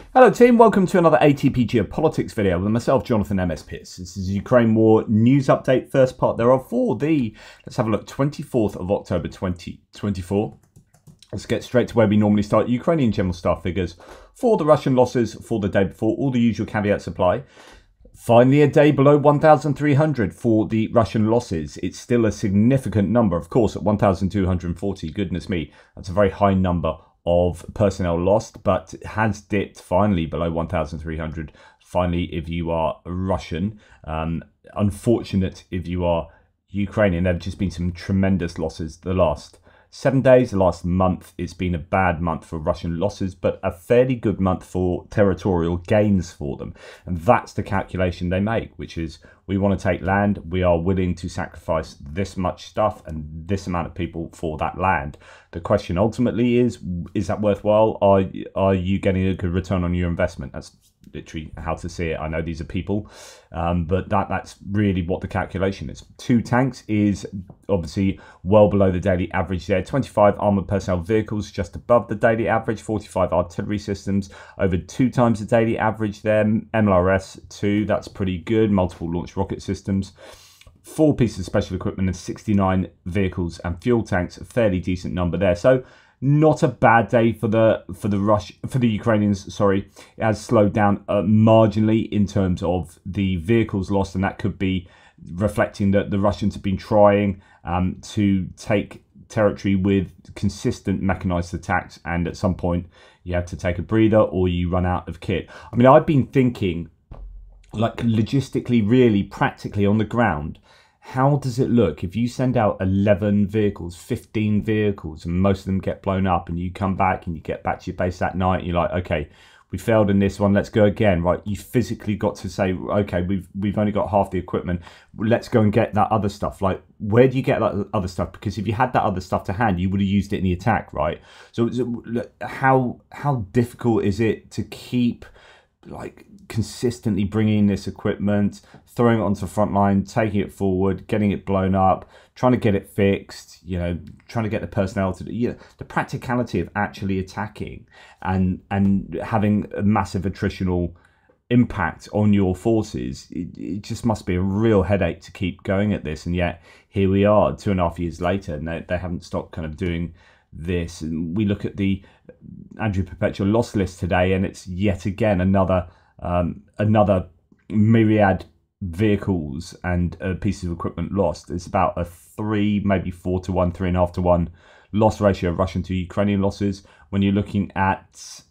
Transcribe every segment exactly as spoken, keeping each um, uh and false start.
Hello team, welcome to another A T P Geopolitics video with myself, Jonathan M S Pierce. This is Ukraine War News Update, first part thereof for the, let's have a look, twenty-fourth of October twenty twenty-four. Let's get straight to where we normally start. Ukrainian General Staff figures for the Russian losses for the day before, all the usual caveats apply. Finally, a day below one thousand three hundred for the Russian losses. It's still a significant number, of course, at one thousand two hundred forty. Goodness me, that's a very high number of personnel lost, but has dipped finally below one thousand three hundred. Finally, if you are Russian, um, unfortunate if you are Ukrainian. There have just been some tremendous losses the last seven days, the last month. It's been a bad month for Russian losses, but a fairly good month for territorial gains for them. And that's the calculation they make, which is we want to take land. We are willing to sacrifice this much stuff and this amount of people for that land. The question ultimately is, is that worthwhile? Are, are you getting a good return on your investment? That's literally how to see it. I know these are people, um, but that that's really what the calculation is. Two tanks is obviously well below the daily average there. twenty-five armored personnel vehicles just above the daily average. forty-five artillery systems over two times the daily average there. M L R S two, that's pretty good. Multiple launch rocket systems. Four pieces of special equipment and sixty-nine vehicles and fuel tanks. A fairly decent number there. So not a bad day for the for the Rush for the Ukrainians. Sorry, it has slowed down uh, marginally in terms of the vehicles lost, and that could be reflecting that the Russians have been trying um, to take territory with consistent mechanized attacks, and at some point you have to take a breather or you run out of kit. I mean, I've been thinking, like, logistically, really practically on the ground, how does it look if you send out eleven vehicles, fifteen vehicles, and most of them get blown up, and you come back and you get back to your base that night and you're like, okay, we failed in this one, let's go again, right? You physically got to say, okay, we've we've only got half the equipment, let's go and get that other stuff. Like, where do you get that other stuff? Because if you had that other stuff to hand, you would have used it in the attack, right? So, so how how difficult is it to keep, like, consistently bringing this equipment, throwing it onto the front line, taking it forward, getting it blown up, trying to get it fixed, you know, trying to get the personnel to do, you know, the practicality of actually attacking and and having a massive attritional impact on your forces. It, it just must be a real headache to keep going at this. And yet here we are two and a half years later, and they, they haven't stopped kind of doing this. And we look at the Andrew Perpetual loss list today, and it's yet again another um, another myriad vehicles and uh, pieces of equipment lost. It's about a three, maybe four to one, three and a half to one loss ratio of Russian to Ukrainian losses. When you're looking at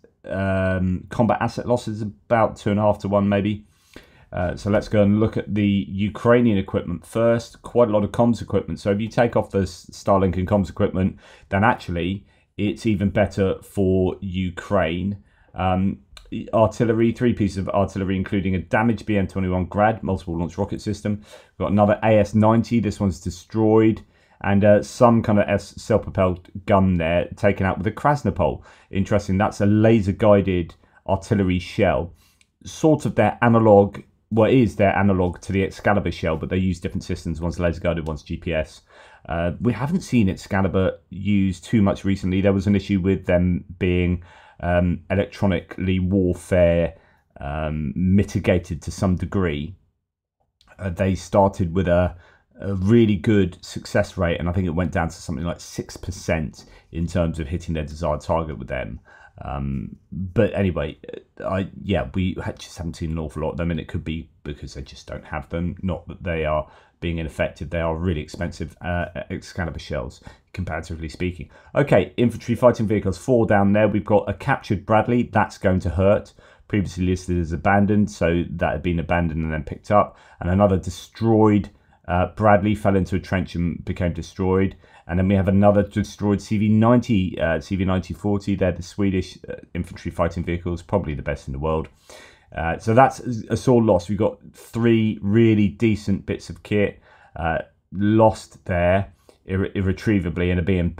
um, combat asset losses, about two and a half to one, maybe. Uh, so let's go and look at the Ukrainian equipment first. Quite a lot of comms equipment. So if you take off the Starlink and comms equipment, then actually it's even better for Ukraine. Um, artillery, three pieces of artillery, including a damaged B M twenty-one Grad multiple launch rocket system. We've got another A S ninety. This one's destroyed. And uh, some kind of self-propelled gun there taken out with a Krasnopol. Interesting. That's a laser-guided artillery shell. Sort of their analog, well, it is their analog to the Excalibur shell, but they use different systems. One's laser-guided, one's G P S. Uh, we haven't seen Excalibur used too much recently. There was an issue with them being um, electronically warfare um, mitigated to some degree. Uh, they started with a, a really good success rate, and I think it went down to something like six percent in terms of hitting their desired target with them. Um, but anyway, I yeah, we just haven't seen an awful lot of them, and it could be because they just don't have them. Not that they are being ineffective; they are really expensive uh, Excalibur shells, comparatively speaking. Okay, infantry fighting vehicles, four down there. We've got a captured Bradley. That's going to hurt. Previously listed as abandoned, so that had been abandoned and then picked up. And another destroyed uh, Bradley fell into a trench and became destroyed. And then we have another destroyed C V ninety, uh, C V ninety forty. They're the Swedish uh, infantry fighting vehicles, probably the best in the world. Uh, so that's a sore loss. We've got three really decent bits of kit uh, lost there irre irretrievably, and a B M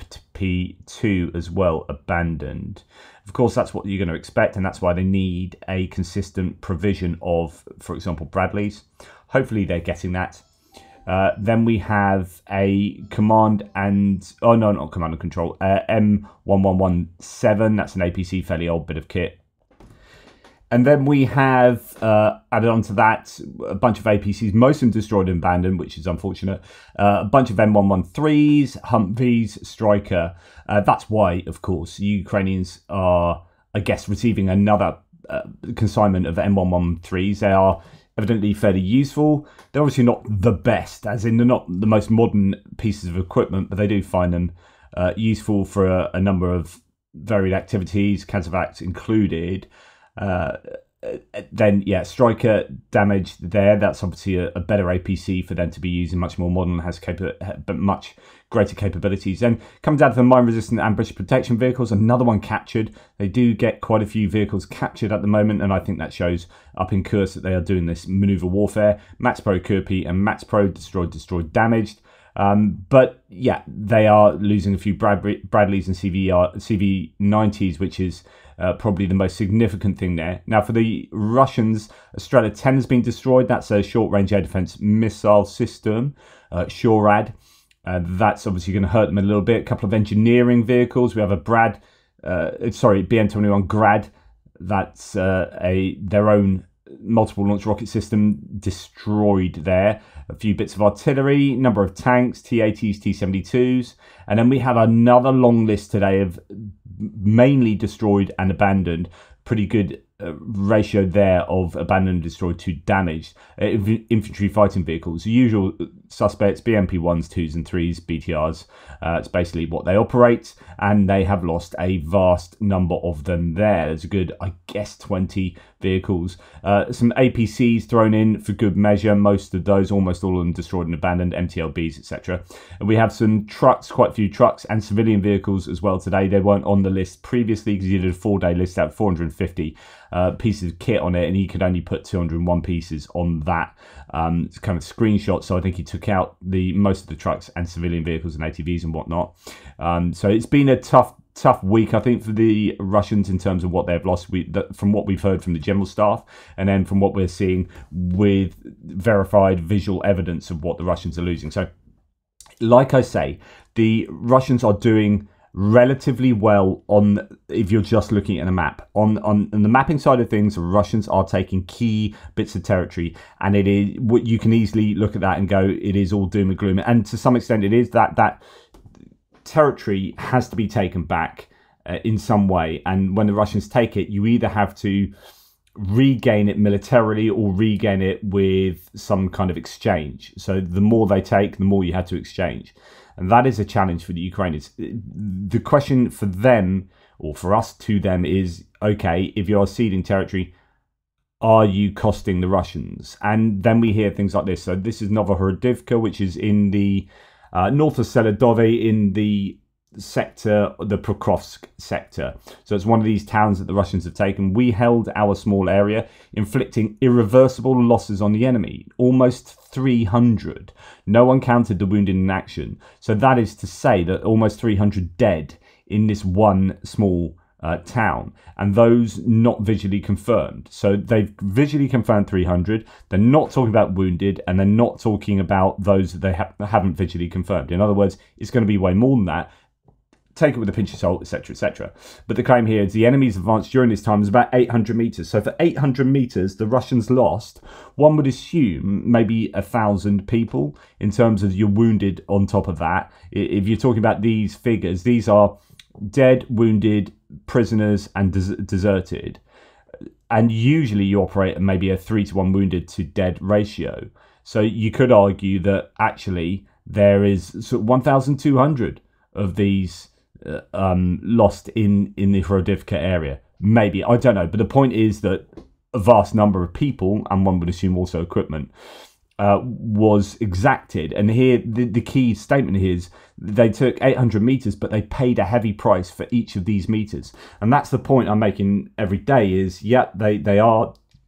P two as well abandoned. Of course, that's what you're going to expect, and that's why they need a consistent provision of, for example, Bradleys. Hopefully they're getting that. Uh, then we have a command and, oh no, not command and control, uh, M one one one seven. That's an A P C, fairly old bit of kit. And then we have uh, added on to that a bunch of A P Cs, most of them destroyed and abandoned, which is unfortunate. Uh, a bunch of M one thirteens, Humvees, Striker. Uh, that's why, of course, the Ukrainians are, I guess, receiving another uh, consignment of M one thirteens. They are evidently fairly useful. They're obviously not the best, as in they're not the most modern pieces of equipment, but they do find them uh, useful for a, a number of varied activities, Kazovacs included. Uh, then, yeah, Striker damaged there. That's obviously a, a better A P C for them to be using, much more modern, has capa but much greater capabilities. Then coming down to the mine-resistant ambush protection vehicles, another one captured. They do get quite a few vehicles captured at the moment, and I think that shows up in Kursk that they are doing this maneuver warfare. Max Pro, Kirpi, and Max Pro destroyed, destroyed, damaged. Um, but yeah, they are losing a few Brad Bradleys and C V nineties, which is uh, probably the most significant thing there. Now, for the Russians, Strela ten has been destroyed. That's a short-range air defense missile system, uh, SHORAD. Uh, that's obviously going to hurt them a little bit. A couple of engineering vehicles. We have a Brad, uh, sorry, B M twenty-one Grad. That's uh, a their own multiple launch rocket system destroyed there. A few bits of artillery, number of tanks, T eighties, T seventy-twos. And then we have another long list today of mainly destroyed and abandoned. Pretty good uh, ratio there of abandoned and destroyed to damaged. Uh, infantry fighting vehicles, the usual suspects, B M P ones, twos and threes, B T Rs. Uh, it's basically what they operate, and they have lost a vast number of them there. There's a good, I guess, twenty vehicles. Uh, some A P Cs thrown in for good measure. Most of those, almost all of them destroyed and abandoned, M T L Bs, et cetera. And we have some trucks, quite a few trucks and civilian vehicles as well today. They weren't on the list previously because you did a four-day list out, four hundred fifty uh, pieces of kit on it, and he could only put two hundred one pieces on that um, kind of screenshot. So I think he took out the most of the trucks and civilian vehicles and A T Vs and whatnot. Um, so it's been a tough tough week, I think, for the Russians in terms of what they've lost. We, the, from what we've heard from the general staff, and then from what we're seeing with verified visual evidence of what the Russians are losing. So, like I say, the Russians are doing relatively well on, if you're just looking at a map. On, on on the mapping side of things, the Russians are taking key bits of territory, and it is what you can easily look at that and go, it is all doom and gloom. And to some extent, it is that that. territory has to be taken back uh, in some way, and when the Russians take it, you either have to regain it militarily or regain it with some kind of exchange. So the more they take, the more you have to exchange, and that is a challenge for the Ukrainians. The question for them, or for us to them, is, okay, if you are ceding territory, are you costing the Russians? And then we hear things like this. So this is Novohorodivka, which is in the Uh, north of Seledove, in the sector, the Pokrovsk sector. So it's one of these towns that the Russians have taken. We held our small area, inflicting irreversible losses on the enemy, almost three hundred. No one counted the wounded in action. So that is to say that almost three hundred dead in this one small Uh, town, and those not visually confirmed. So they've visually confirmed three hundred. They're not talking about wounded, and they're not talking about those that they ha haven't visually confirmed. In other words, it's going to be way more than that. Take it with a pinch of salt, et cetera, et cetera. But the claim here is the enemy's advance during this time was about eight hundred meters. So for eight hundred meters, the Russians lost, one would assume, maybe a thousand people in terms of your wounded on top of that. If you're talking about these figures, these are dead, wounded, prisoners, and des deserted. And usually you operate at maybe a three to one wounded to dead ratio. So you could argue that actually there is sort of one thousand two hundred of these uh, um, lost in, in the Horodivka area. Maybe, I don't know. But the point is that a vast number of people, and one would assume also equipment, Uh, was exacted. And here the, the key statement here is they took eight hundred meters, but they paid a heavy price for each of these meters. And that's the point I'm making every day is, yeah, they, they are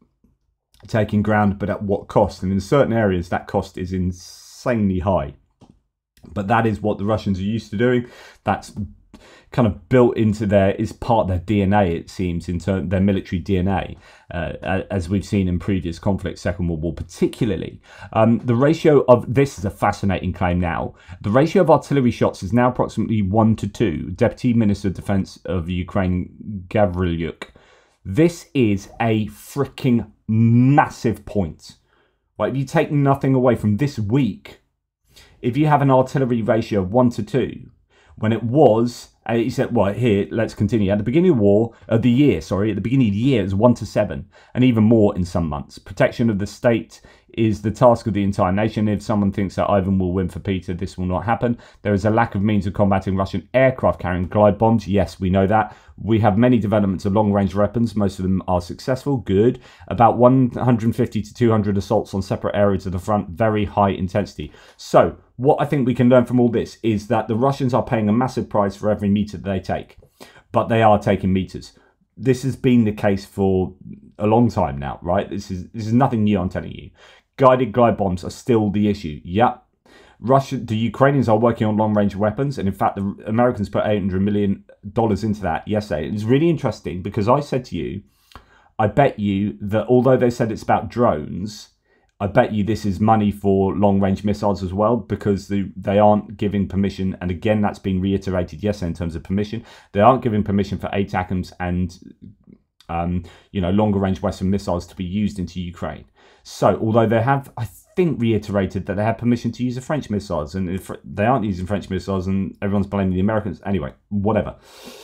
taking ground, but at what cost? And in certain areas, that cost is insanely high. But that is what the Russians are used to doing. That's kind of built into their, is part of their D N A, it seems, in terms their military D N A, uh, as we've seen in previous conflicts, Second World War particularly. Um, the ratio of, this is a fascinating claim now, the ratio of artillery shots is now approximately one to two. Deputy Minister of Defense of Ukraine, Gavrilyuk, This is a freaking massive point. Right, if you take nothing away from this week, if you have an artillery ratio of one to two, when it was, uh, he said, well, here, let's continue. At the beginning of war, of the year, sorry, at the beginning of the year, it was one to seven, and even more in some months. Protection of the state is the task of the entire nation. If someone thinks that Ivan will win for Peter, this will not happen. There is a lack of means of combating Russian aircraft carrying glide bombs. Yes, we know that. We have many developments of long-range weapons. Most of them are successful. Good. About one hundred fifty to two hundred assaults on separate areas of the front. Very high intensity. So, what I think we can learn from all this is that the Russians are paying a massive price for every meter they take. But they are taking meters. This has been the case for a long time now, right? This is this is nothing new, I'm telling you. Guided glide bombs are still the issue. Yep. Russia, the Ukrainians are working on long-range weapons, and in fact, the Americans put eight hundred million dollars into that yesterday. It's really interesting because I said to you, I bet you that although they said it's about drones, I bet you this is money for long-range missiles as well, because the, they aren't giving permission, and again, that's been reiterated yesterday in terms of permission. They aren't giving permission for ATACMS and um, you know, longer-range Western missiles to be used into Ukraine. So, although they have, I think, reiterated that they have permission to use the French missiles, and if they aren't using French missiles, and everyone's blaming the Americans. Anyway, whatever.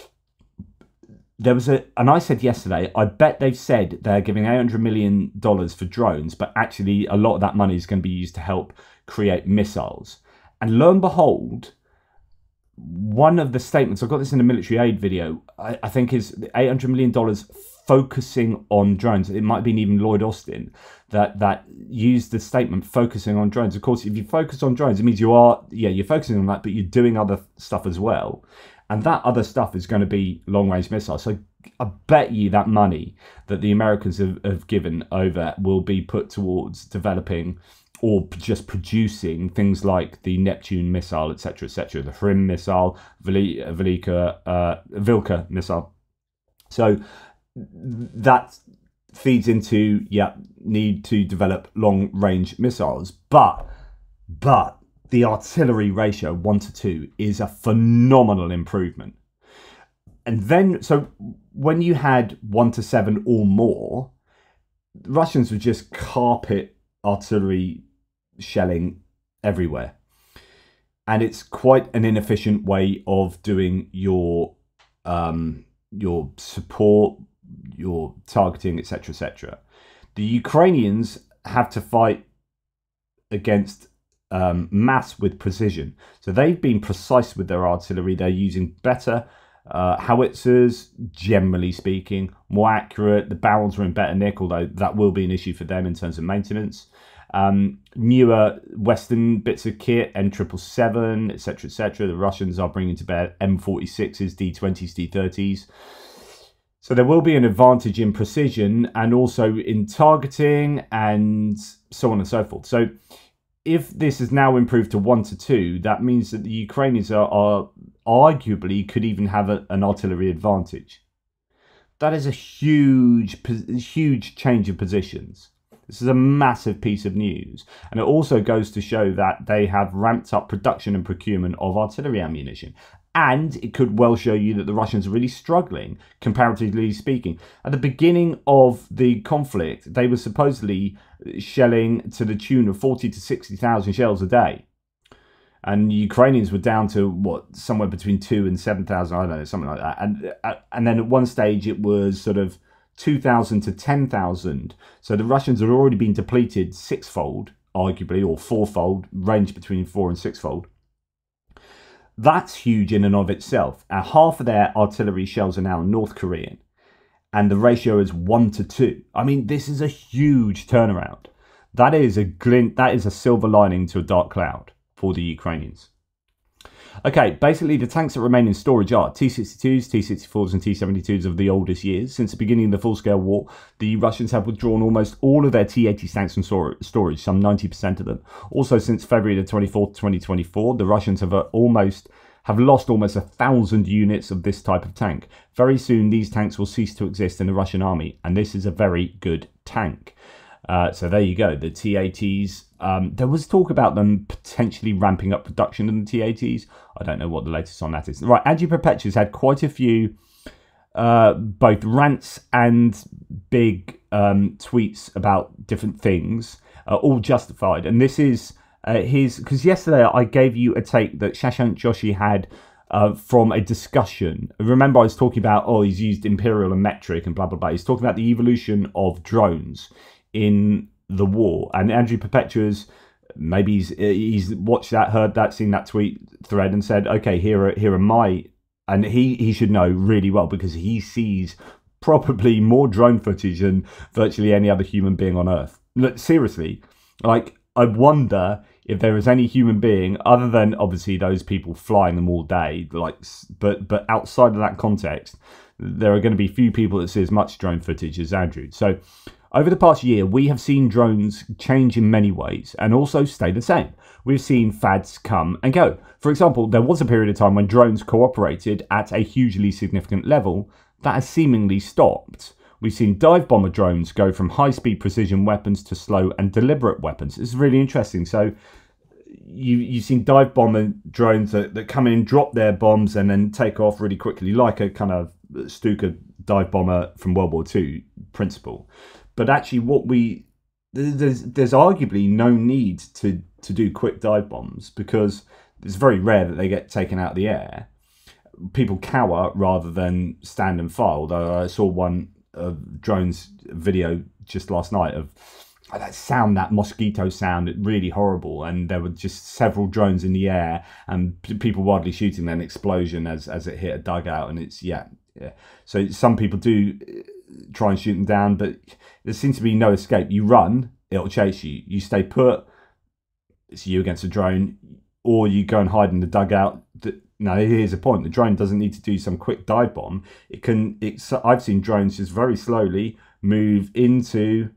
There was a, and I said yesterday, I bet they've said they're giving eight hundred million dollars for drones, but actually a lot of that money is going to be used to help create missiles. And lo and behold, one of the statements, I got this in a military aid video, I, I think is eight hundred million dollars focusing on drones. It might have been even Lloyd Austin that that used the statement focusing on drones. Of course, if you focus on drones, it means you are, yeah, you're focusing on that, but you're doing other stuff as well. And that other stuff is going to be long-range missiles. So I bet you that money that the Americans have, have given over will be put towards developing or just producing things like the Neptune missile, et cetera, et cetera, the Hrim missile, Velika, uh, Vilka missile. So that feeds into, yeah, need to develop long-range missiles. But, but the artillery ratio, one to two, is a phenomenal improvement. And then, so when you had one to seven or more, the Russians would just carpet artillery shelling everywhere. And it's quite an inefficient way of doing your um, your support, your targeting, et cetera, et cetera. The Ukrainians have to fight against um, mass with precision. So they've been precise with their artillery. They're using better uh, howitzers, generally speaking, more accurate. The barrels are in better nick, although that will be an issue for them in terms of maintenance. Um, newer Western bits of kit, M seven seven, et cetera, et cetera. The Russians are bringing to bear M forty-sixes, D twenties, D thirties. So there will be an advantage in precision and also in targeting and so on and so forth. So if this is now improved to one to two, that means that the Ukrainians are, are arguably could even have a, an artillery advantage. That is a huge, huge change of positions. This is a massive piece of news. And it also goes to show that they have ramped up production and procurement of artillery ammunition. And it could well show you that the Russians are really struggling, comparatively speaking. At the beginning of the conflict, they were supposedly shelling to the tune of forty to sixty thousand shells a day. And the Ukrainians were down to, what, somewhere between two and seven thousand, I don't know, something like that. And, and then at one stage, it was sort of two thousand to ten thousand. So the Russians had already been depleted sixfold, arguably, or fourfold, range between four and sixfold. That's huge in and of itself. Uh, half of their artillery shells are now North Korean, and the ratio is one to two. I mean, this is a huge turnaround. That is a glint. That is a silver lining to a dark cloud for the Ukrainians. Okay, basically the tanks that remain in storage are T sixty-twos, T sixty-fours and T seventy-twos of the oldest years. Since the beginning of the full-scale war, the Russians have withdrawn almost all of their T eighty tanks from storage, some ninety percent of them. Also, since February the twenty-fourth, twenty twenty-four, the Russians have almost have lost almost a thousand units of this type of tank. Very soon, these tanks will cease to exist in the Russian army, and this is a very good tank. Uh, so there you go, the T eighties. Um, there was talk about them potentially ramping up production in the T eighties. I don't know what the latest on that is. Right, Anti Perpetua's had quite a few uh, both rants and big um, tweets about different things, uh, all justified. And this is uh, his, because yesterday I gave you a take that Shashank Joshi had uh, from a discussion. Remember, I was talking about, oh, he's used Imperial and metric and blah, blah, blah. He's talking about the evolution of drones in the war. And Andrew Perpetua's, maybe he's, he's watched that, heard that, seen that tweet thread and said, okay, here are, here are my, and he, he should know really well because he sees probably more drone footage than virtually any other human being on Earth. Look, seriously, like, I wonder if there is any human being, other than obviously those people flying them all day, like, but but outside of that context, there are going to be few people that see as much drone footage as Andrew. So over the past year, we have seen drones change in many ways and also stay the same. We've seen fads come and go. For example, there was a period of time when drones cooperated at a hugely significant level. That has seemingly stopped. We've seen dive bomber drones go from high-speed precision weapons to slow and deliberate weapons. It's really interesting. So you, you've seen dive bomber drones that, that come in, drop their bombs, and then take off really quickly, like a kind of Stuka dive bomber from World War Two principle. But actually, what we there's there's arguably no need to to do quick dive bombs because it's very rare that they get taken out of the air. People cower rather than stand and fire. Although I saw one uh, drones video just last night of oh, that sound, that mosquito sound, really horrible. And there were just several drones in the air and people wildly shooting, then explosion as as it hit a dugout. And it's yeah, yeah. So some people do try and shoot them down, but there seems to be no escape. You run, it'll chase you. You stay put, it's you against a drone, or you go and hide in the dugout. Now, here's the point. The drone doesn't need to do some quick dive bomb. It can, it's, I've seen drones just very slowly move into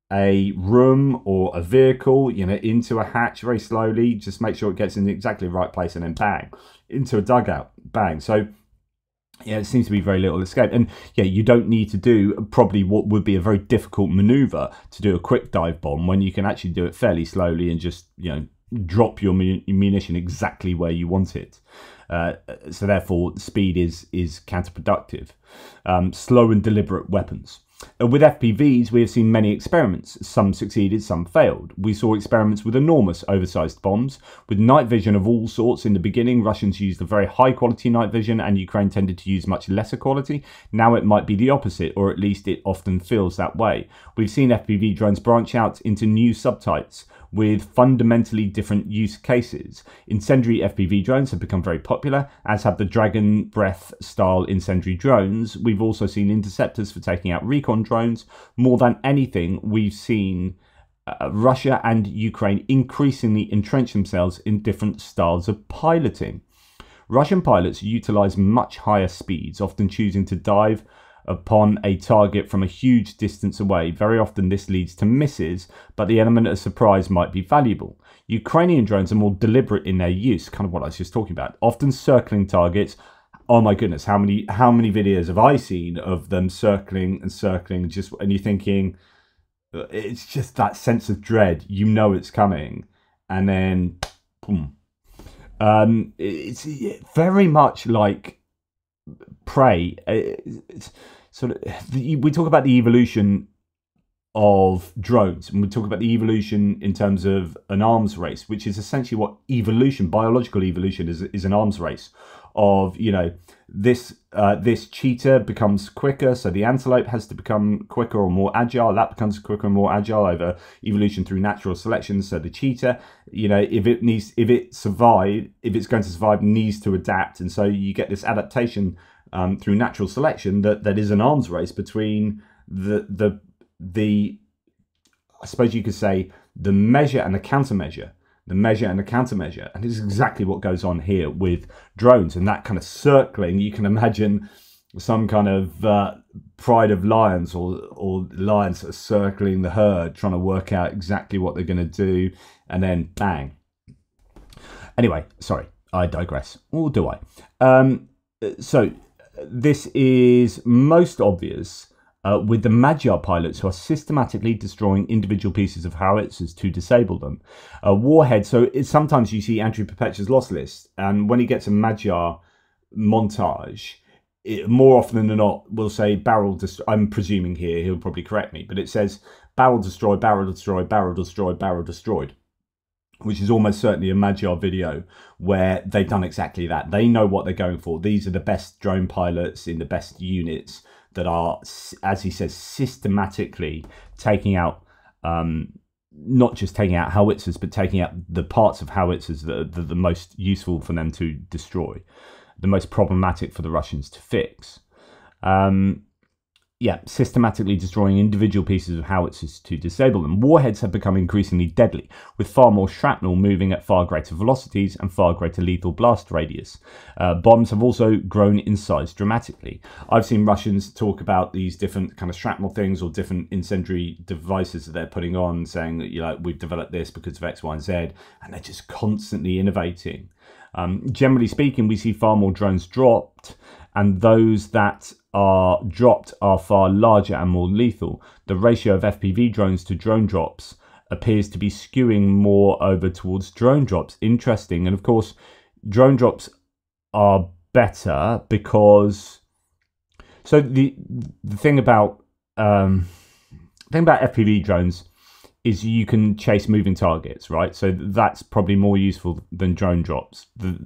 a room or a vehicle, you know, into a hatch very slowly. Just make sure it gets in exactly the right place and then bang, into a dugout, bang. So, yeah, it seems to be very little escape. And yeah, you don't need to do probably what would be a very difficult maneuver to do a quick dive bomb when you can actually do it fairly slowly and just, you know, drop your munition exactly where you want it. Uh, so therefore, speed is is counterproductive. Um, slow and deliberate weapons. Uh, with F P Vs, we have seen many experiments. Some succeeded, some failed. We saw experiments with enormous oversized bombs. With night vision of all sorts in the beginning, Russians used a very high quality night vision and Ukraine tended to use much lesser quality. Now it might be the opposite, or at least it often feels that way. We've seen F P V drones branch out into new subtypes with fundamentally different use cases. Incendiary F P V drones have become very popular, as have the Dragon Breath style incendiary drones. We've also seen interceptors for taking out recon drones. More than anything, we've seen uh, Russia and Ukraine increasingly entrench themselves in different styles of piloting. Russian pilots utilize much higher speeds, often choosing to dive upon a target from a huge distance away. Very often this leads to misses, but the element of surprise might be valuable. Ukrainian drones are more deliberate in their use, kind of what I was just talking about, often circling targets. Oh my goodness, how many how many videos have I seen of them circling and circling, just and you're thinking, it's just that sense of dread, you know it's coming, and then boom. Um, it's very much like Prey. It's sort of, we talk about the evolution of drones, and we talk about the evolution in terms of an arms race, which is essentially what evolution, biological evolution, is is an arms race of, you know, this uh, this cheetah becomes quicker, so the antelope has to become quicker or more agile. That becomes quicker and more agile over evolution through natural selection. So the cheetah, you know, if it needs, if it survive, if it's going to survive, needs to adapt, and so you get this adaptation um, through natural selection that that is an arms race between the the the I suppose you could say the measure and the countermeasure. The measure and the countermeasure. And this is exactly what goes on here with drones and that kind of circling. You can imagine some kind of uh, pride of lions or, or lions that are circling the herd, trying to work out exactly what they're going to do, and then bang. Anyway, sorry, I digress. Or do I? Um, so this is most obvious Uh, with the Magyar pilots who are systematically destroying individual pieces of howitzers to disable them. Uh, Warhead, so it's, sometimes you see Andrew Perpetua's loss list, and when he gets a Magyar montage, it, more often than not, will say barrel destroy. I'm presuming here, he'll probably correct me, but it says barrel destroyed, barrel destroyed, barrel destroyed, barrel destroyed, which is almost certainly a Magyar video where they've done exactly that. They know what they're going for. These are the best drone pilots in the best units that are, as he says, systematically taking out, um, not just taking out howitzers, but taking out the parts of howitzers that are the, the most useful for them to destroy, the most problematic for the Russians to fix. Um, yeah, systematically destroying individual pieces of howitzers to disable them. Warheads have become increasingly deadly, with far more shrapnel moving at far greater velocities and far greater lethal blast radius. Uh, bombs have also grown in size dramatically. I've seen Russians talk about these different kind of shrapnel things or different incendiary devices that they're putting on, saying that, you know, we've developed this because of X, Y, and Z, and they're just constantly innovating. Um, generally speaking, we see far more drones dropped, and those that are dropped are far larger and more lethal. The ratio of F P V drones to drone drops appears to be skewing more over towards drone drops. Interesting. And of course, drone drops are better because, so the the thing about um, the thing about F P V drones is you can chase moving targets, right? So that's probably more useful than drone drops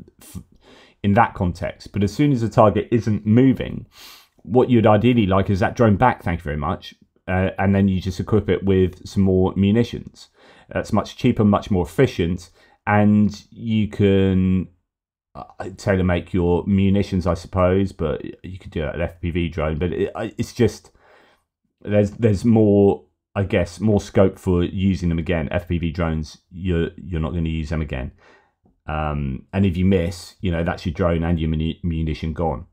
in that context. But as soon as a target isn't moving, what you'd ideally like is that drone back, thank you very much, uh, and then you just equip it with some more munitions. That's much cheaper, much more efficient, and you can uh, tailor make your munitions, I suppose, but you could do that with F P V drone. But it, it's just, there's there's more, I guess, more scope for using them again. F P V drones, you're you're not going to use them again, um, and if you miss, you know, that's your drone and your muni munition gone.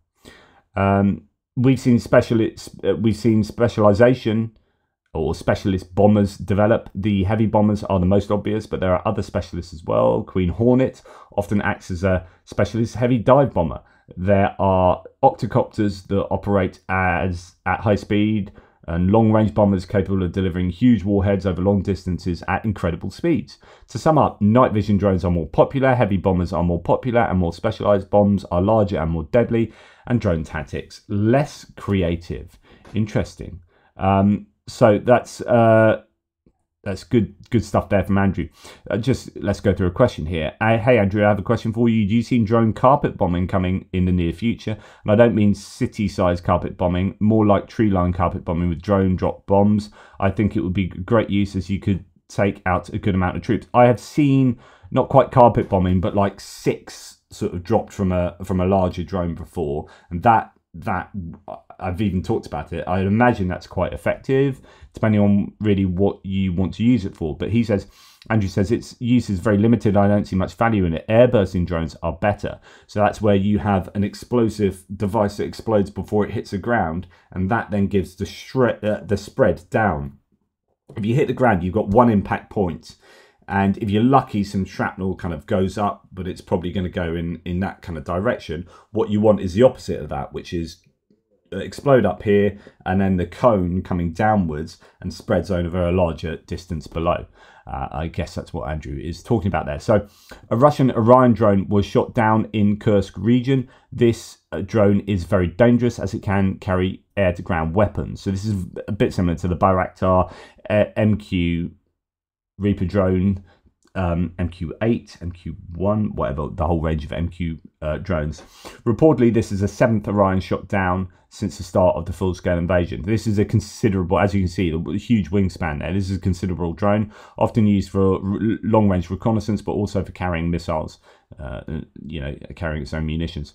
Um, We've seen specialists. Uh, we've seen specialization or specialist bombers develop. The heavy bombers are the most obvious, but there are other specialists as well. Queen Hornet often acts as a specialist heavy dive bomber. There are octocopters that operate as at high speed, and long-range bombers capable of delivering huge warheads over long distances at incredible speeds. To sum up, night vision drones are more popular, heavy bombers are more popular, and more specialized bombs are larger and more deadly, and drone tactics less creative. Interesting. Um, so that's uh, that's good good stuff there from Andrew. Uh, just let's go through a question here. Uh, hey Andrew, I have a question for you. Do you see drone carpet bombing coming in the near future? And I don't mean city-sized carpet bombing, more like tree-line carpet bombing with drone drop bombs. I think it would be great use as you could take out a good amount of troops. I have seen not quite carpet bombing, but like six sort of dropped from a from a larger drone before, and that that I've even talked about it. I imagine that's quite effective, depending on really what you want to use it for. But he says, Andrew says, its use is very limited. I don't see much value in it. Air bursting drones are better. So that's where you have an explosive device that explodes before it hits the ground, and that then gives the shred, uh, the spread down. If you hit the ground, you've got one impact point. And if you're lucky, some shrapnel kind of goes up, but it's probably going to go in, in that kind of direction. What you want is the opposite of that, which is explode up here, and then the cone coming downwards and spreads over a larger distance below. Uh, I guess that's what Andrew is talking about there. So a Russian Orion drone was shot down in Kursk region. This uh, drone is very dangerous as it can carry air-to-ground weapons. So this is a bit similar to the Bayraktar uh, M Q Reaper drone, um, M Q eight, M Q one, whatever, the whole range of M Q uh, drones. Reportedly, this is the seventh Orion shot down since the start of the full-scale invasion. This is a considerable, as you can see, the huge wingspan there. This is a considerable drone, often used for long-range reconnaissance, but also for carrying missiles, uh, you know, carrying its own munitions.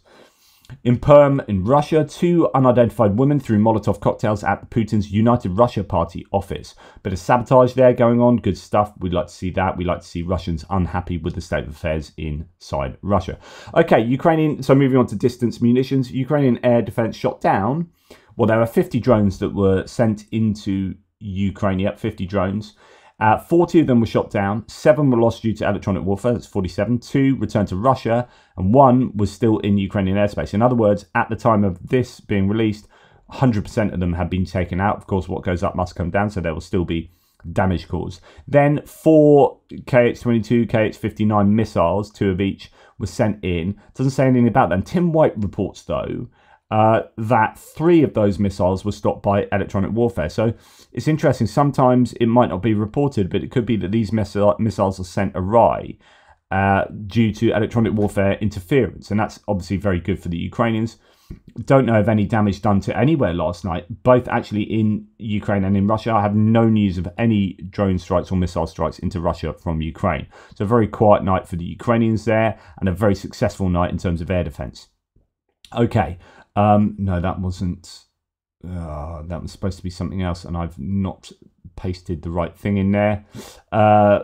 In Perm, in Russia, two unidentified women threw Molotov cocktails at Putin's United Russia Party office. Bit of sabotage there going on. Good stuff. We'd like to see that. We'd like to see Russians unhappy with the state of affairs inside Russia. Okay, Ukrainian. So moving on to distance munitions. Ukrainian air defense shot down. Well, there are fifty drones that were sent into Ukraine. Yep, fifty drones. Uh, forty of them were shot down, seven were lost due to electronic warfare, that's forty-seven, two returned to Russia, and one was still in Ukrainian airspace. In other words, at the time of this being released, one hundred percent of them had been taken out. Of course, what goes up must come down, so there will still be damage caused. Then four K H twenty-two, K H fifty-nine missiles, two of each, were sent in. Doesn't say anything about them. Tim White reports, though, uh, that three of those missiles were stopped by electronic warfare. So it's interesting. Sometimes it might not be reported, but it could be that these missi- missiles are sent awry uh, due to electronic warfare interference. And that's obviously very good for the Ukrainians. Don't know of any damage done to anywhere last night, both actually in Ukraine and in Russia. I have no news of any drone strikes or missile strikes into Russia from Ukraine. So a very quiet night for the Ukrainians there, and a very successful night in terms of air defense. Okay, um, no, that wasn't, uh, that was supposed to be something else, and I've not pasted the right thing in there. Uh,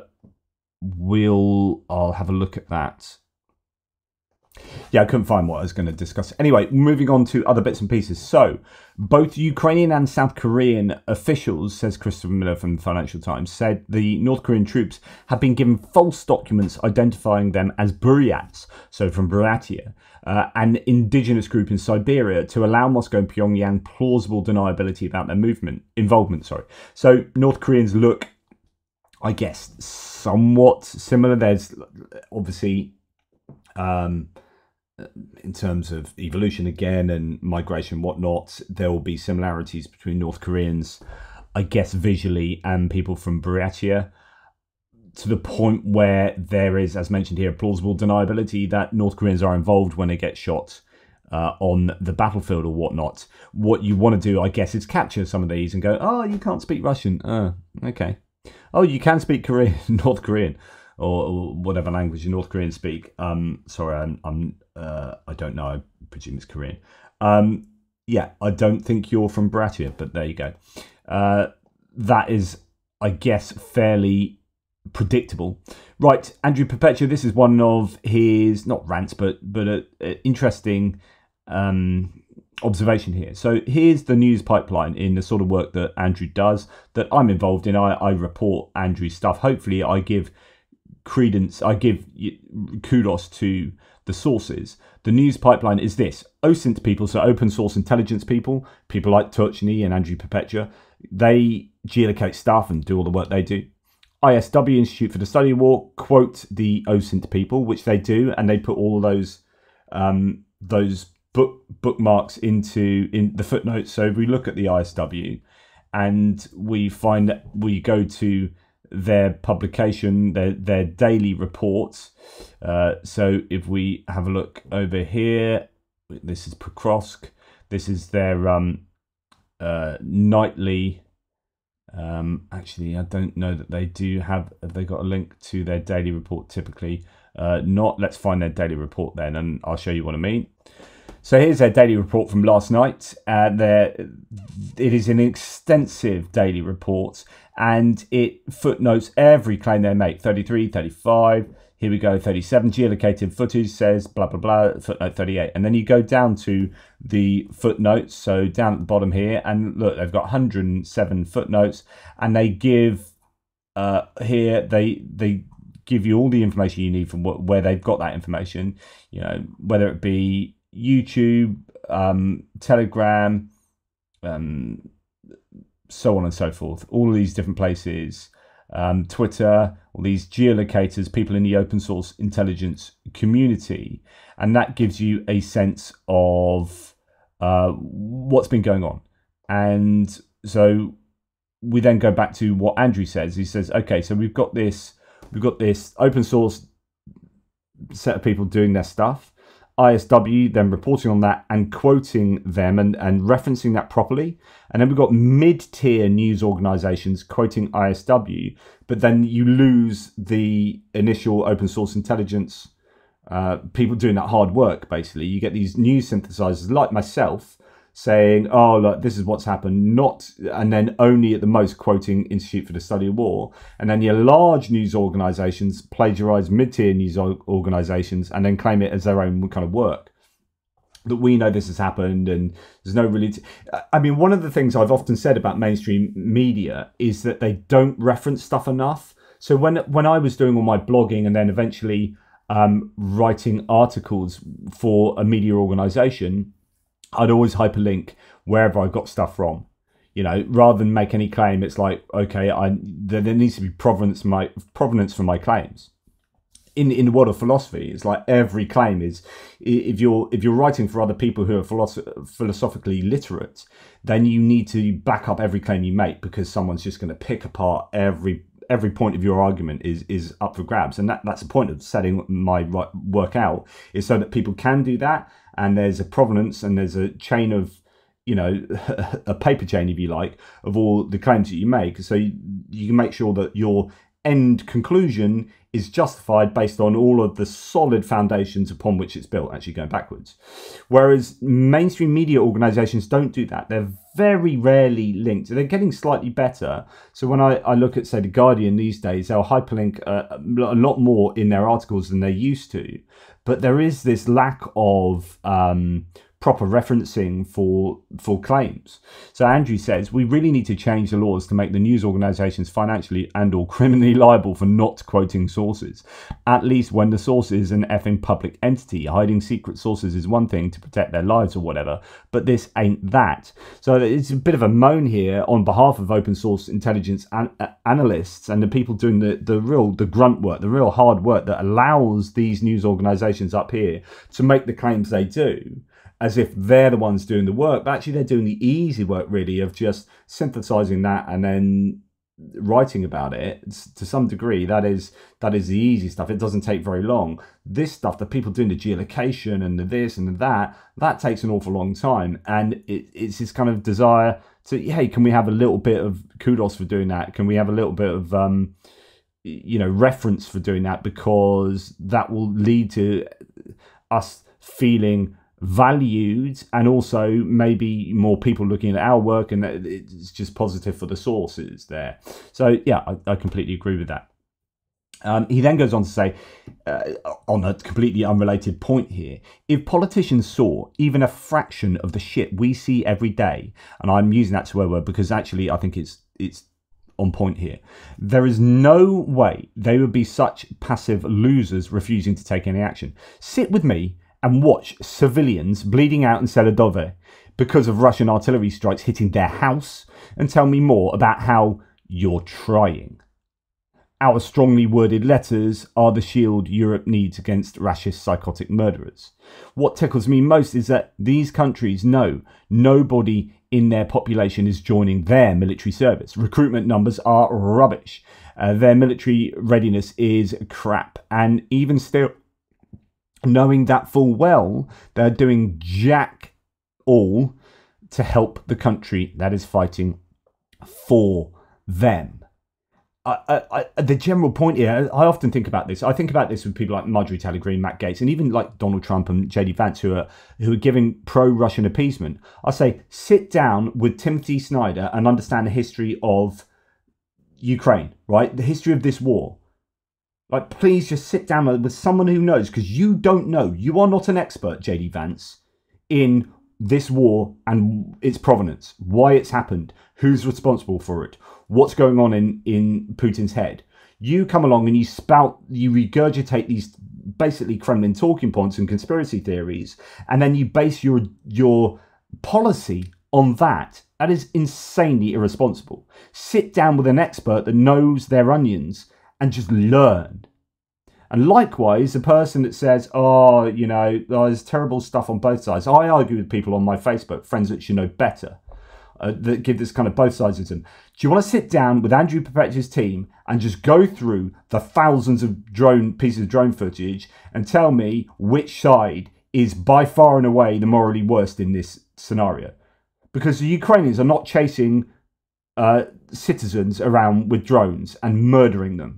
we'll, I'll have a look at that. Yeah, I couldn't find what I was going to discuss. Anyway, moving on to other bits and pieces. So, both Ukrainian and South Korean officials, says Christopher Miller from the Financial Times, said the North Korean troops have been given false documents identifying them as Buryats, so from Buryatia, uh, an indigenous group in Siberia, to allow Moscow and Pyongyang plausible deniability about their movement involvement. Sorry. So, North Koreans look, I guess, somewhat similar. There's obviously... Um, in terms of evolution again and migration and whatnot, there will be similarities between North Koreans, I guess, visually and people from Buryatia, to the point where there is, as mentioned here, plausible deniability that North Koreans are involved when they get shot uh, on the battlefield or whatnot. What you want to do, I guess, is capture some of these and go, oh, you can't speak Russian. Oh, okay. Oh, you can speak Korean, North Korean. Or whatever language North Koreans speak. Um, sorry, I'm, I'm uh, I don't know. I presume it's Korean. Um, yeah, I don't think you're from Buryatia, but there you go. Uh, that is, I guess, fairly predictable. Right, Andrew Perpetua. This is one of his not rants, but but a, a interesting um, observation here. So here's the news pipeline in the sort of work that Andrew does, that I'm involved in. I, I report Andrew's stuff. Hopefully, I give credence, I give kudos to the sources. The news pipeline is this: O S I N T people, so open source intelligence people, people like Turchny and Andrew Perpetua, they geolocate stuff and do all the work they do. I S W, Institute for the Study of War, quote the O S I N T people, which they do, and they put all of those um, those book bookmarks into in the footnotes. So if we look at the I S W and we find that we go to their publication, their their daily reports. Uh, so if we have a look over here, this is Pokrovsk. This is their um, uh, nightly. Um, actually, I don't know that they do have. Have they got a link to their daily report? Typically, uh, not. Let's find their daily report then, and I'll show you what I mean. So here's their daily report from last night. Uh, there, it is an extensive daily report, and it footnotes every claim they make. thirty-three, thirty-five, here we go, thirty-seven, geolocated footage says blah, blah, blah, footnote thirty-eight. And then you go down to the footnotes, so down at the bottom here, and look, they've got one hundred seven footnotes, and they give, uh, here, they they give you all the information you need from what, where they've got that information, you know, whether it be YouTube, um, Telegram, um, so on and so forth. All of these different places, um, Twitter, all these geolocators, people in the open source intelligence community, and that gives you a sense of uh, what's been going on. And so we then go back to what Andrew says. He says, okay, so we've got this, we've got this open source set of people doing their stuff. I S W then reporting on that and quoting them and, and referencing that properly. And then we've got mid-tier news organizations quoting I S W, but then you lose the initial open source intelligence uh, people doing that hard work, basically. You get these news synthesizers like myself saying, oh, look, this is what's happened, not, and then only at the most quoting Institute for the Study of War. And then your large news organizations plagiarize mid-tier news organizations and then claim it as their own kind of work. That we know this has happened and there's no really... T- I mean, one of the things I've often said about mainstream media is that they don't reference stuff enough. So when, when I was doing all my blogging and then eventually um, writing articles for a media organization, I'd always hyperlink wherever I got stuff from, you know, rather than make any claim. It's like, okay, I there, there needs to be provenance, my provenance for my claims. in in the world of philosophy, it's like every claim is, if you're if you're writing for other people who are philosoph- philosophically literate, then you need to back up every claim you make, because someone's just going to pick apart every every point of your argument is is up for grabs. And that that's the point of setting my work out, is so that people can do that, and there's a provenance and there's a chain of, you know, a paper chain, if you like, of all the claims that you make, so you, you can make sure that your end conclusion is justified based on all of the solid foundations upon which it's built, actually going backwards. Whereas mainstream media organizations don't do that. They're very rarely linked. They're getting slightly better. So when I, I look at, say, The Guardian these days, they'll hyperlink a, a lot more in their articles than they used to. But there is this lack of um, proper referencing for for claims. So Andrew says, we really need to change the laws to make the news organisations financially and or criminally liable for not quoting sources, at least when the source is an effing public entity. Hiding secret sources is one thing to protect their lives or whatever, but this ain't that. So it's a bit of a moan here on behalf of open source intelligence an- analysts and the people doing the, the real, the grunt work, the real hard work that allows these news organisations up here to make the claims they do, as if they're the ones doing the work, but actually they're doing the easy work, really, of just synthesizing that and then writing about it. It's, to some degree, that is that is the easy stuff. It doesn't take very long. This stuff, the people doing the geolocation and the this and the that, that takes an awful long time. And it, it's this kind of desire to, hey, can we have a little bit of kudos for doing that? Can we have a little bit of, um, you know, reference for doing that? Because that will lead to us feeling valued, and also maybe more people looking at our work, and it's just positive for the sources there. So yeah, I, I completely agree with that. Um, he then goes on to say, uh, on a completely unrelated point here, if politicians saw even a fraction of the shit we see every day, and I'm using that swear word because actually I think it's it's on point here, there is no way they would be such passive losers refusing to take any action. Sit with me and watch civilians bleeding out in Seledovo because of Russian artillery strikes hitting their house, and tell me more about how you're trying. Our strongly worded letters are the shield Europe needs against Russia's psychotic murderers. What tickles me most is that these countries know nobody in their population is joining their military service. Recruitment numbers are rubbish. Uh, their military readiness is crap. And even still, knowing that full well, they're doing jack all to help the country that is fighting for them. I, I, I, the general point here, I often think about this. I think about this with people like Marjorie Taylor Greene, Matt Gaetz, and even like Donald Trump and J D Vance, who are who are giving pro-Russian appeasement. I say, sit down with Timothy Snyder and understand the history of Ukraine, right? The history of this war. Like, please just sit down with someone who knows, because you don't know. You are not an expert, J D Vance, in this war and its provenance, why it's happened, who's responsible for it, what's going on in, in Putin's head. You come along and you spout, you regurgitate these basically Kremlin talking points and conspiracy theories, and then you base your your policy on that. That is insanely irresponsible. Sit down with an expert that knows their onions and just learn. And likewise, the person that says, oh, you know, there's terrible stuff on both sides. I argue with people on my Facebook, friends that you know better, uh, that give this kind of both sidesism. Do you want to sit down with Andrew Perpetua's team and just go through the thousands of drone pieces of drone footage and tell me which side is by far and away the morally worst in this scenario? Because the Ukrainians are not chasing uh, citizens around with drones and murdering them.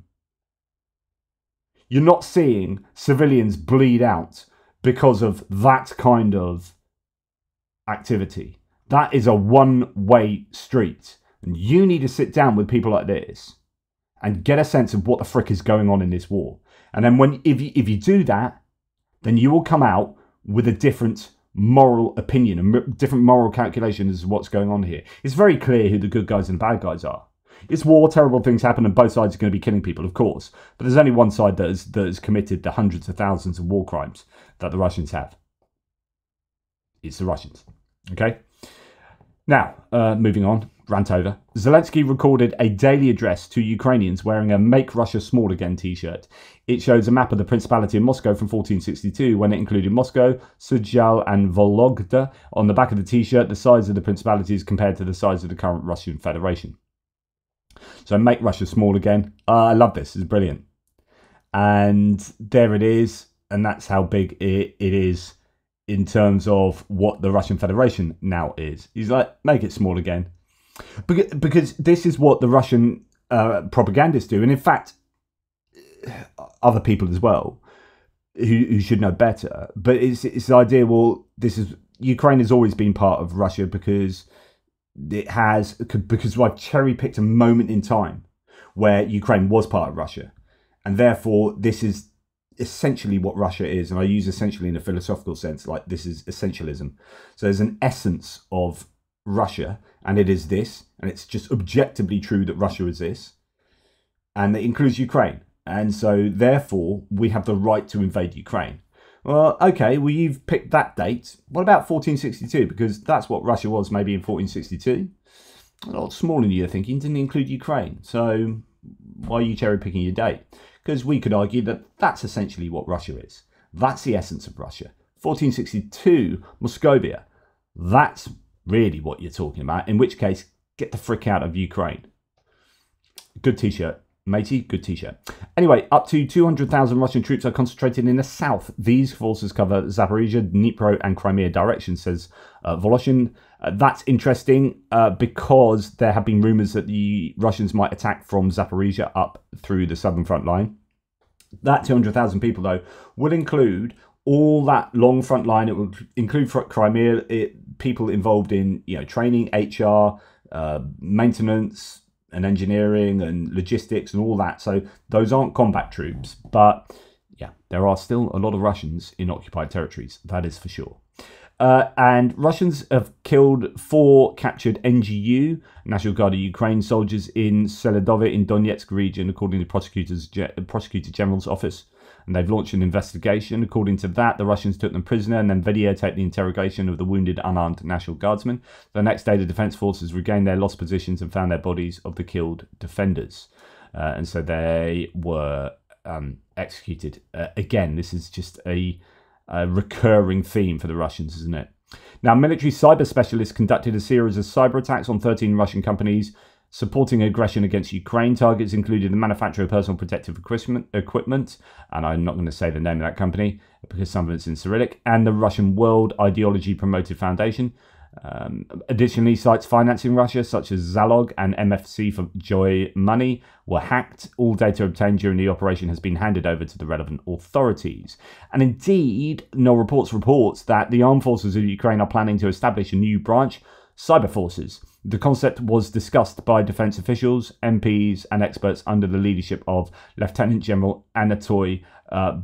You're not seeing civilians bleed out because of that kind of activity. That is a one-way street. And you need to sit down with people like this and get a sense of what the frick is going on in this war. And then when if you, if you do that, then you will come out with a different moral opinion, a different moral calculation as to what's going on here. It's very clear who the good guys and the bad guys are. It's war, terrible things happen, and both sides are going to be killing people, of course. But there's only one side that has, that has committed the hundreds of thousands of war crimes that the Russians have. It's the Russians. Okay? Now, uh, moving on. rant over. Zelensky recorded a daily address to Ukrainians wearing a Make Russia Small Again t-shirt. It shows a map of the Principality of Moscow from fourteen sixty-two, when it included Moscow, Sudzhal and Vologda. On the back of the t-shirt, the size of the Principality is compared to the size of the current Russian Federation. So Make Russia Small Again. Uh, I love this. It's brilliant. And there it is. And that's how big it, it is in terms of what the Russian Federation now is. He's like, make it small again. Because, because this is what the Russian uh, propagandists do. And in fact, other people as well, who, who should know better. But it's, it's the idea, well, this is, Ukraine has always been part of Russia because it has, because I've cherry picked a moment in time where Ukraine was part of Russia. And therefore, this is essentially what Russia is. And I use essentially in a philosophical sense, like this is essentialism. So there's an essence of Russia, and it is this, and it's just objectively true that Russia is this, and it includes Ukraine. And so therefore, we have the right to invade Ukraine. Well, okay, well, you've picked that date. What about fourteen sixty-two? Because that's what Russia was maybe in fourteen sixty-two. A lot smaller than you're thinking, didn't include Ukraine. So why are you cherry picking your date? Because we could argue that that's essentially what Russia is. That's the essence of Russia. fourteen sixty-two, Moscovia. That's really what you're talking about. In which case, get the frick out of Ukraine. Good t-shirt. Matey, good t-shirt. Anyway, up to two hundred thousand Russian troops are concentrated in the south. These forces cover Zaporizhia, Dnipro and Crimea direction, says uh, Voloshin. Uh, that's interesting uh, because there have been rumours that the Russians might attack from Zaporizhia up through the southern front line. That two hundred thousand people, though, will include all that long front line. It will include Crimea, it, people involved in you know training, H R, uh, maintenance, and engineering and logistics and all that. So those aren't combat troops, but yeah, there are still a lot of Russians in occupied territories. That is for sure. Uh, and Russians have killed four captured N G U, National Guard of Ukraine soldiers in Seledove in Donetsk region, according to the Prosecutor's, Prosecutor General's office. And they've launched an investigation. According to that, the Russians took them prisoner and then videotaped the interrogation of the wounded unarmed National Guardsmen. The next day, the Defence Forces regained their lost positions and found their bodies of the killed defenders. Uh, and so they were um, executed. Uh, again, this is just a, a recurring theme for the Russians, isn't it? Now, military cyber specialists conducted a series of cyber attacks on thirteen Russian companies supporting aggression against Ukraine. Targets included the manufacturer of personal protective equipment, and I'm not going to say the name of that company because some of it's in Cyrillic, and the Russian World Ideology Promoted Foundation. Um, additionally, sites financing Russia, such as Zalog and M F C for Joy Money, were hacked. All data obtained during the operation has been handed over to the relevant authorities. And indeed, No Reports reports that the armed forces of Ukraine are planning to establish a new branch, Cyber Forces. The concept was discussed by defence officials, M Ps and experts under the leadership of Lieutenant General Anatoly uh,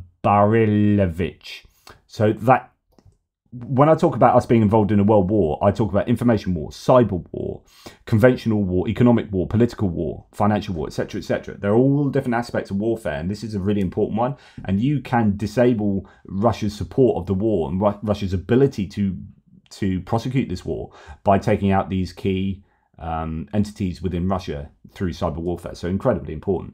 Barilevich. So that, when I talk about us being involved in a world war, I talk about information war, cyber war, conventional war, economic war, political war, financial war, et cetera, et cetera. They're all different aspects of warfare, and this is a really important one. And you can disable Russia's support of the war and Ru- Russia's ability to to prosecute this war by taking out these key um, entities within Russia through cyber warfare. So incredibly important.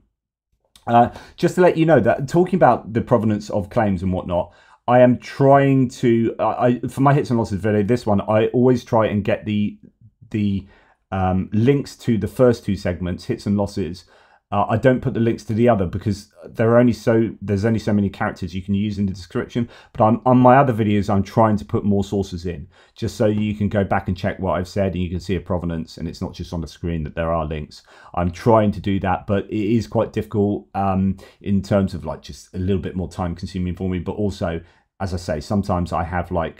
Uh, just to let you know that talking about the provenance of claims and whatnot, I am trying to, uh, I for my hits and losses video, this one, I always try and get the the um, links to the first two segments, hits and losses. Uh, I don't put the links to the other because there are only so there's only so many characters you can use in the description. But I'm, on my other videos, I'm trying to put more sources in, just so you can go back and check what I've said and you can see a provenance, and it's not just on the screen that there are links. I'm trying to do that, but it is quite difficult um, in terms of like just a little bit more time consuming for me. But also, as I say, sometimes I have like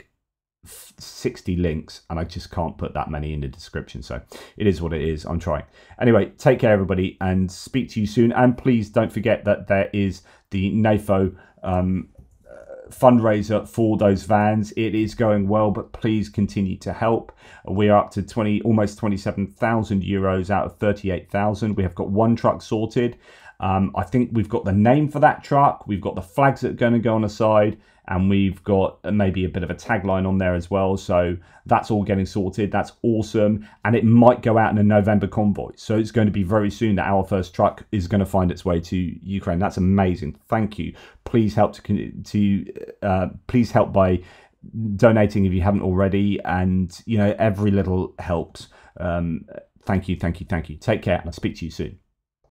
sixty links and I just can't put that many in the description, so it is what it is. I'm trying. Anyway, take care everybody and speak to you soon, and please don't forget that there is the NAFO um, uh, fundraiser for those vans. It is going well, but please continue to help. We are up to twenty almost twenty-seven thousand euros out of thirty-eight thousand. We have got one truck sorted. Um, I think we've got the name for that truck. We've got the flags that are going to go on the side, and we've got maybe a bit of a tagline on there as well. So that's all getting sorted. That's awesome. And it might go out in a November convoy. So it's going to be very soon that our first truck is going to find its way to Ukraine. That's amazing. Thank you. Please help to, to uh, please help by donating if you haven't already. And, you know, every little helps. Um, thank you, thank you, thank you. Take care, and I'll speak to you soon.